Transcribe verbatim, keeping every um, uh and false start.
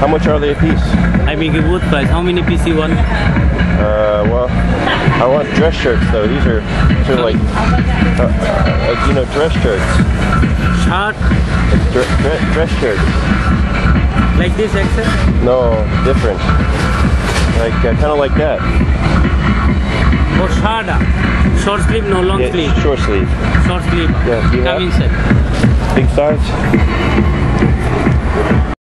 How much are they a piece? I make a both price. How many piece you want? Uh, well, I want dress shirts though. These are sort of like, uh, uh, you know, dress shirts. Shirt? Dre dre dress shirts. Like this, X L? No, different. Like, uh, kind of like that. Oh, shirt. Short sleeve, no long yeah, sleeve. Short sleeve. Short sleeve. Yeah, do you Come have inside. big size?